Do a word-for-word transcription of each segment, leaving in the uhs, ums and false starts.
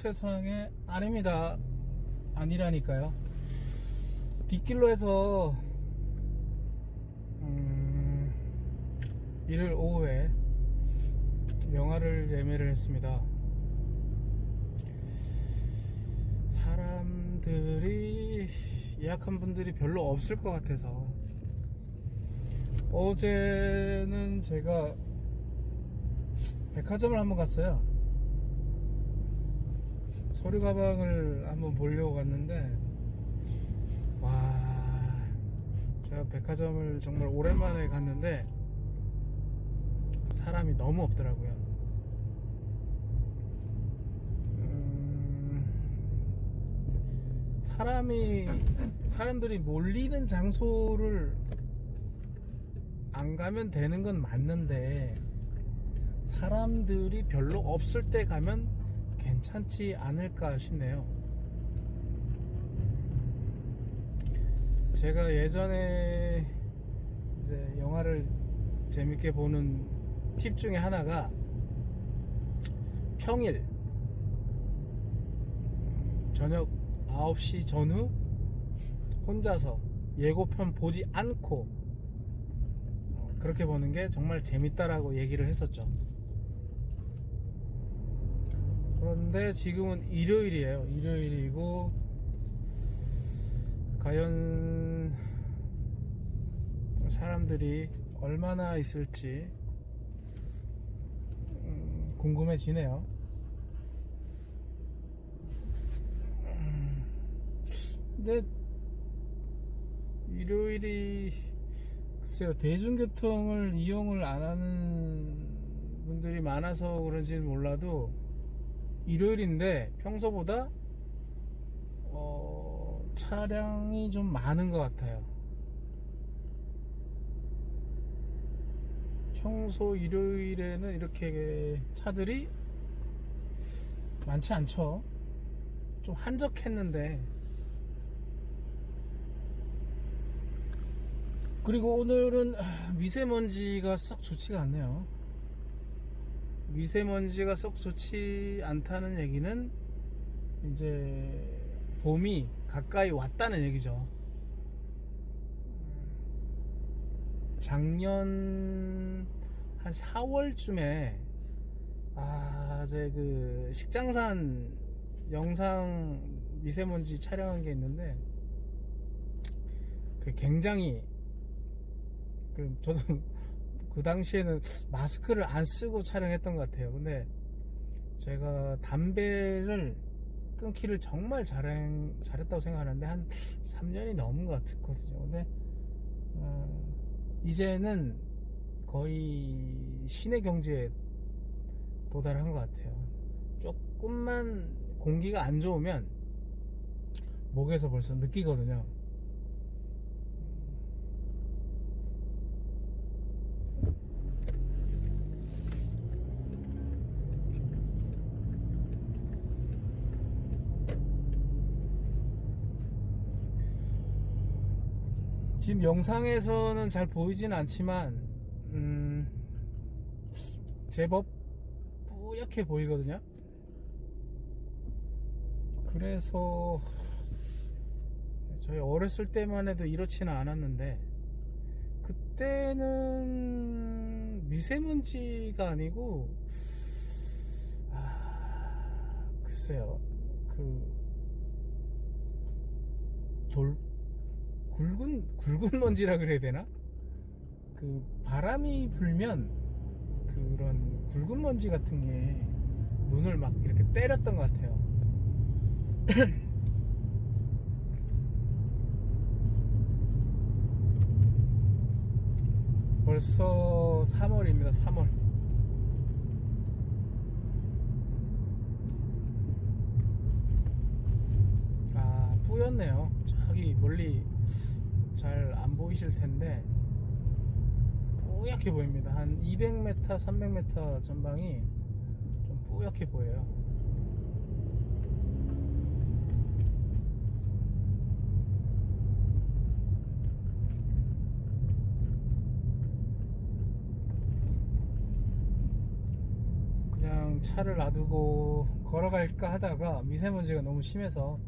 세상에 아닙니다. 아니라니까요. 뒷길로 해서 음, 일요일 오후에 영화를 예매를 했습니다. 사람들이 예약한 분들이 별로 없을 것 같아서 어제는 제가 백화점을 한번 갔어요. 서류 가방을 한번 보려고 갔는데, 와, 제가 백화점을 정말 오랜만에 갔는데 사람이 너무 없더라고요. 음, 사람이 사람들이 몰리는 장소를 안 가면 되는 건 맞는데, 사람들이 별로 없을 때 가면 괜찮지 않을까 싶네요. 제가 예전에 이제 영화를 재밌게 보는 팁 중에 하나가 평일 저녁 아홉 시 전후 혼자서 예고편 보지 않고 그렇게 보는 게 정말 재밌다라고 얘기를 했었죠. 그런데 지금은 일요일이에요. 일요일이고 과연 사람들이 얼마나 있을지 음, 궁금해지네요. 음, 근데 일요일이 글쎄요, 대중교통을 이용을 안 하는 분들이 많아서 그런지는 몰라도 일요일인데 평소보다 어, 차량이 좀 많은 것 같아요. 평소 일요일에는 이렇게 차들이 많지 않죠. 좀 한적했는데, 그리고 오늘은 미세먼지가 썩 좋지가 않네요. 미세먼지가 썩 좋지 않다는 얘기는 이제 봄이 가까이 왔다는 얘기죠. 작년 한 사월쯤에 아, 제 그 식장산 영상 미세먼지 촬영한 게 있는데, 그 굉장히 그 저도 그 당시에는 마스크를 안 쓰고 촬영했던 것 같아요. 근데 제가 담배를 끊기를 정말 잘, 잘했다고 생각하는데 한 삼 년이 넘은 것 같거든요. 근데 어, 이제는 거의 신의 경지에 도달한 것 같아요. 조금만 공기가 안 좋으면 목에서 벌써 느끼거든요. 지금 영상에서는 잘 보이진 않지만 음, 제법 뿌옇게 보이거든요. 그래서 저희 어렸을 때만 해도 이렇지는 않았는데, 그때는 미세먼지가 아니고 아, 글쎄요, 그 돌 굵은 굵은 먼지라 그래야 되나? 그 바람이 불면 그런 굵은 먼지 같은 게 눈을 막 이렇게 때렸던 것 같아요. 벌써 삼월입니다. 삼월. 아, 뿌였네요. 저기 멀리 잘 안 보이실 텐데 뿌옇게 보입니다. 한 이백 미터, 삼백 미터 전방이 좀 뿌옇게 보여요. 차를 놔두고 걸어갈까 하다가 미세먼지가 너무 심해서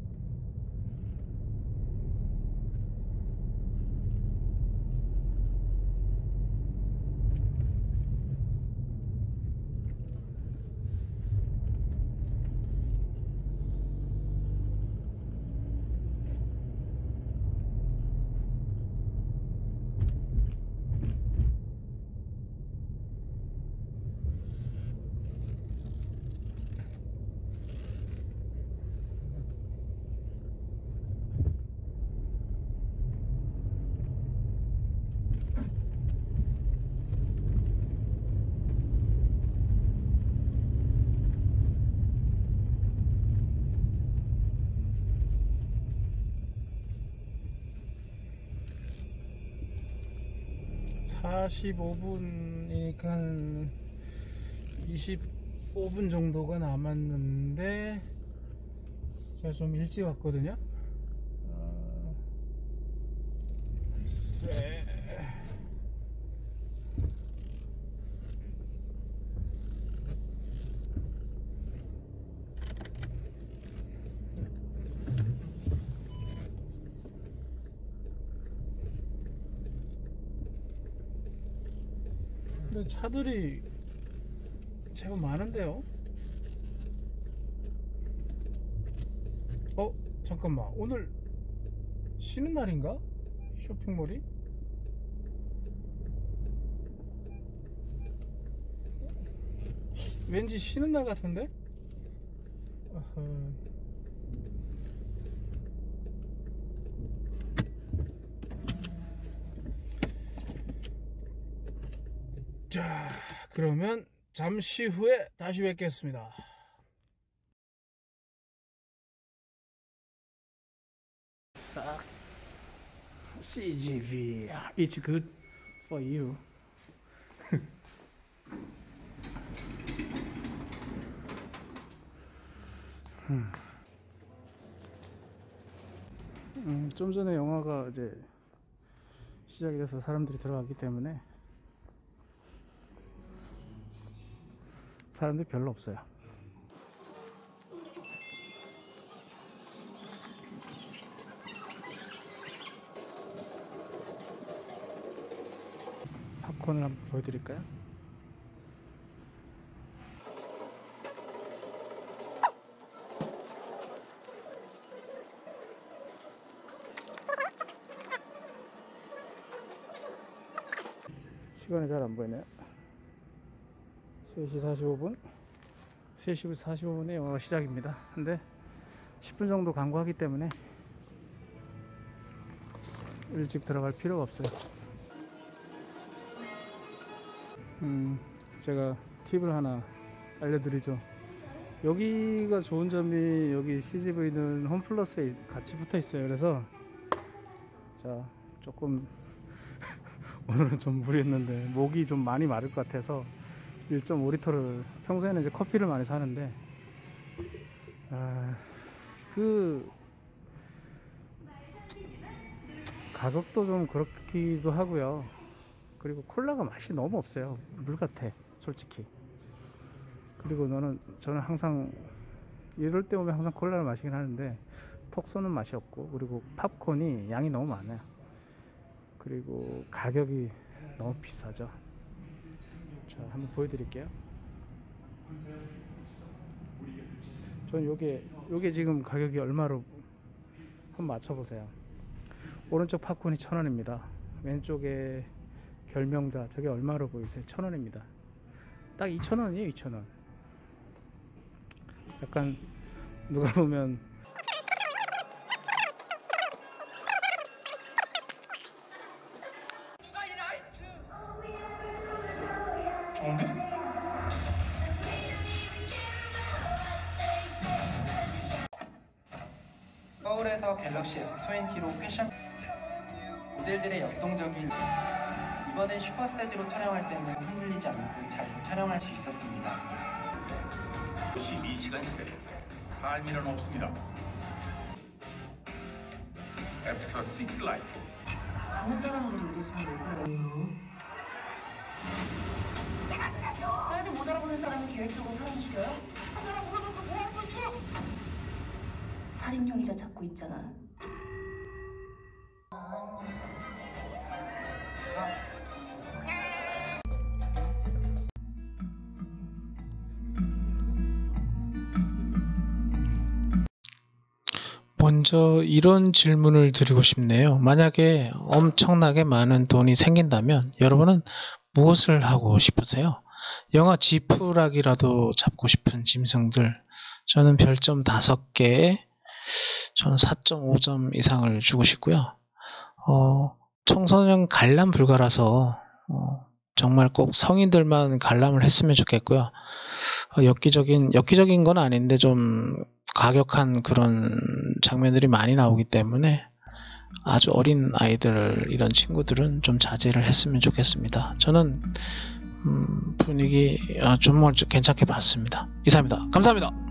사십오 분이니까 한 이십오 분 정도가 남았는데 제가 좀 일찍 왔거든요. 어, 글쎄. 근데 차들이 제법 많은데요. 어? 잠깐만, 오늘 쉬는 날인가? 쇼핑몰이? 왠지 쉬는 날 같은데? 어허. 자, 그러면 잠시 후에 다시 뵙겠습니다. 싹 씨지비, it's good for you. 음. 음, 좀 전에 영화가 이제 시작이 돼서 사람들이 들어갔기 때문에 사람들이 별로 없어요. 팝콘을 한번 보여드릴까요? 시간이 잘 안 보이네요. 세 시 사십오 분, 세 시 사십오 분에 영화가 시작입니다. 근데 십 분 정도 광고하기 때문에 일찍 들어갈 필요가 없어요. 음, 제가 팁을 하나 알려드리죠. 여기가 좋은 점이, 여기 씨지브이는 홈플러스에 같이 붙어 있어요. 그래서 자, 조금 오늘은 좀 무리했는데 목이 좀 많이 마를 것 같아서 일 점 오 리터를, 평소에는 이제 커피를 많이 사는데 아, 그 가격도 좀 그렇기도 하고요. 그리고 콜라가 맛이 너무 없어요. 물 같아, 솔직히. 그리고 너는 저는 항상 이럴 때 오면 항상 콜라를 마시긴 하는데 톡 쏘는 맛이 없고, 그리고 팝콘이 양이 너무 많아요. 그리고 가격이 너무 비싸죠. 자, 한번 보여드릴게요. 전 요게 요게 지금 가격이 얼마로 한번 맞춰보세요. 오른쪽 팝콘이 천 원입니다. 왼쪽에 결명자, 저게 얼마로 보이세요? 천 원입니다. 딱 이천 원이에요, 이천 원. 약간 누가 보면 좋은데? 서울에서 갤럭시 에스 이십로 패션 모델들의 역동적인, 이번엔 슈퍼스테지로 촬영할 때는 흔들리지 않고 잘 촬영할 수 있었습니다. 오십이 시간 시대, 삶이란 없습니다. 애프터 식스 라이프. 아무 사람들이 우리 집에 왜 그래요? 딸들 못 알아보는 사람이 계획적으로 사람 죽여요? 살인 용의자 찾고 있잖아. 먼저 이런 질문을 드리고 싶네요. 만약에 엄청나게 많은 돈이 생긴다면 여러분은 무엇을 하고 싶으세요? 영화 지푸라기라도 잡고 싶은 짐승들. 저는 별점 다섯 개에 저는 사 점 오 점 이상을 주고 싶고요. 어, 청소년 관람 불가라서 어, 정말 꼭 성인들만 관람을 했으면 좋겠고요. 어, 엽기적인 엽기적인 건 아닌데 좀 과격한 그런 장면들이 많이 나오기 때문에 아주 어린 아이들 이런 친구들은 좀 자제를 했으면 좋겠습니다. 저는 음, 분위기 아, 좀 괜찮게 봤습니다. 이상입니다. 감사합니다.